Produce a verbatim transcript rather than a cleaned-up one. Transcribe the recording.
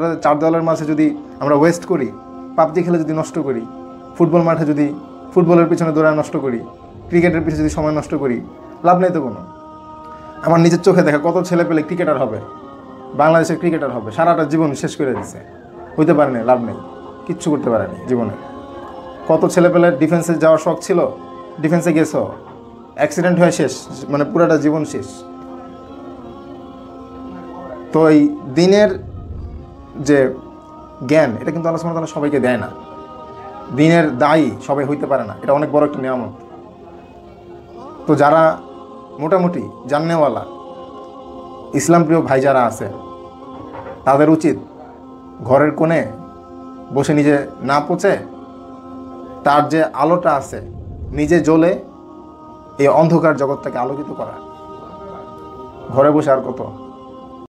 ঘন্টাটা চার দেওয়ালের মাঝে যদি আমরা ওয়েস্ট করি, পাবজি খেলে যদি নষ্ট করি, ফুটবল মাঠে যদি ফুটবলের পিছনে দৌড়ায় নষ্ট করি, ক্রিকেটের পিছনে যদি সময় নষ্ট করি, লাভ নেই তো কোনো। আমার নিজের চোখে দেখা কত ছেলে পেলে ক্রিকেটার হবে, বাংলাদেশের ক্রিকেটার হবে, সারাটা জীবন শেষ করে দিচ্ছে, হইতে পারেনি, লাভ নেই, কিচ্ছু করতে পারেনি জীবনে। কত ছেলে পেলে ডিফেন্সে যাওয়ার শখ ছিল, ডিফেন্সে গেছ, অ্যাক্সিডেন্ট হয়ে শেষ, মানে পুরাটা জীবন শেষ। তো এই দিনের যে জ্ঞান, এটা কিন্তু আল্লাহ সুবহানাহু ওয়া তাআলা সবাইকে দেয় না। দিনের দায়ী সবাই হইতে পারে না, এটা অনেক বড় একটা নিয়ামত। তো যারা মোটামুটি জাননেওয়ালা ইসলাম প্রিয় ভাই যারা আছে, তাদের উচিত ঘরের কোণে বসে নিজে না পচে তার যে আলোটা আছে নিজে জ্বলে এই অন্ধকার জগৎটাকে আলোকিত করা। ঘরে বসে আর কত